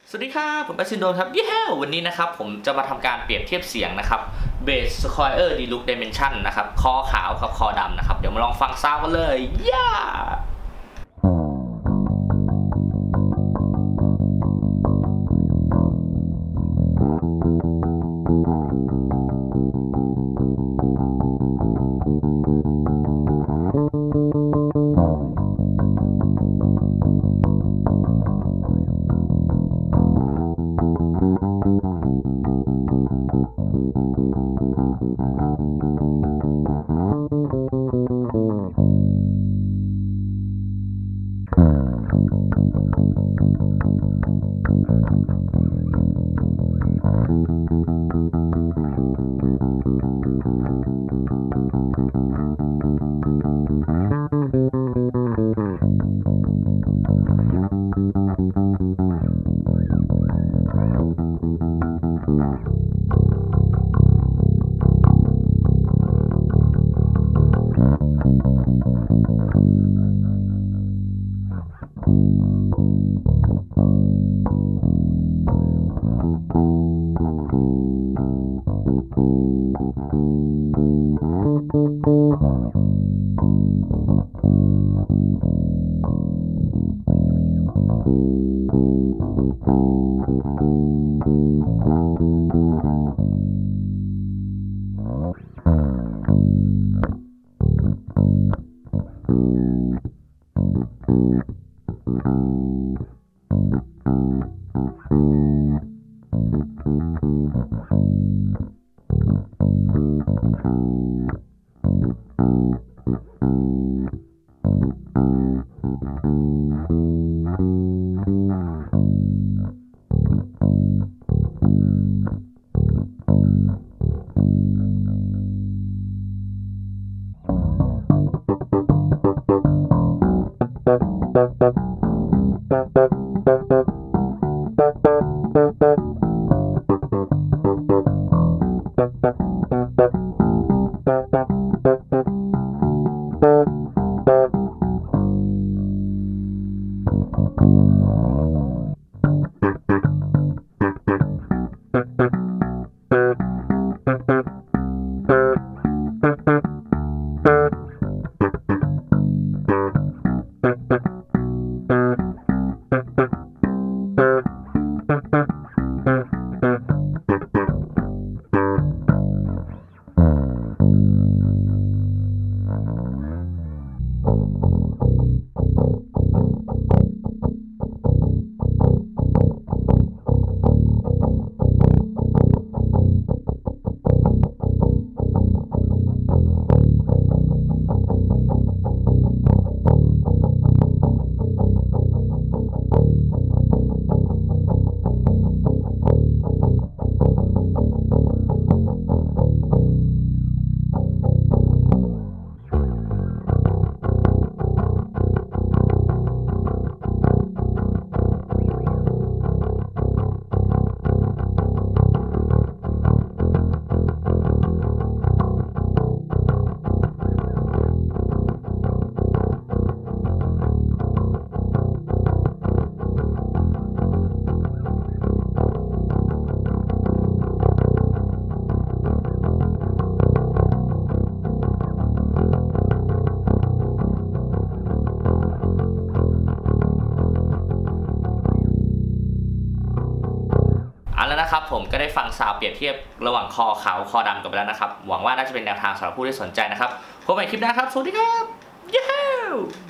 สวัสดีครับผมแบซินโดนครับเย้วันนี้นะครับผมจะมาทำการเปรียบเทียบเสียงนะครับเบสสควอเออร์ดีลุคเดเมนชั่นนะครับคอขาวกับคอดำนะครับเดี๋ยวมาลองฟังซาวด์กันเลยย่าแล้วนะครับผมก็ได้ฟังซาวด์เปรียบเทียบระหว่างคอขาวคอดำกันไปแล้วนะครับหวังว่าน่าจะเป็นแนวทางสำหรับผู้ที่สนใจนะครับพบกันใหม่คลิปหน้าครับสวัสดีครับเย้